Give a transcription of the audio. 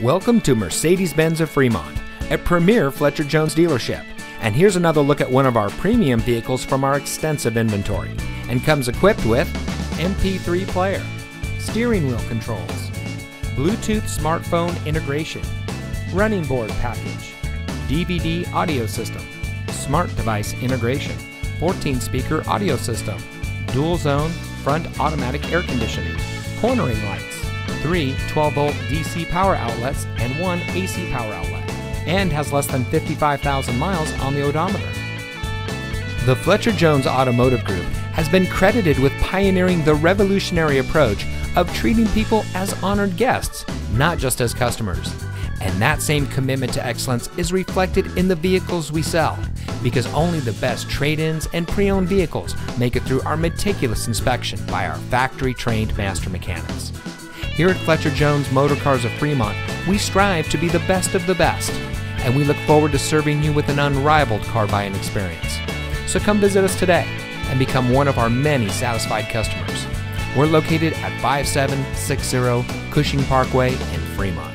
Welcome to Mercedes-Benz of Fremont, a premier Fletcher Jones dealership. And here's another look at one of our premium vehicles from our extensive inventory, and comes equipped with MP3 player, steering wheel controls, Bluetooth smartphone integration, running board package, DVD audio system, smart device integration, 14-speaker audio system, dual zone front automatic air conditioning, cornering lights, 3 12-volt DC power outlets and 1 AC power outlet, and has less than 55,000 miles on the odometer. The Fletcher Jones Automotive Group has been credited with pioneering the revolutionary approach of treating people as honored guests, not just as customers. And that same commitment to excellence is reflected in the vehicles we sell, because only the best trade-ins and pre-owned vehicles make it through our meticulous inspection by our factory-trained master mechanics. Here at Fletcher Jones Motor Cars of Fremont, we strive to be the best of the best, and we look forward to serving you with an unrivaled car buying experience. So come visit us today and become one of our many satisfied customers. We're located at 5760 Cushing Parkway in Fremont.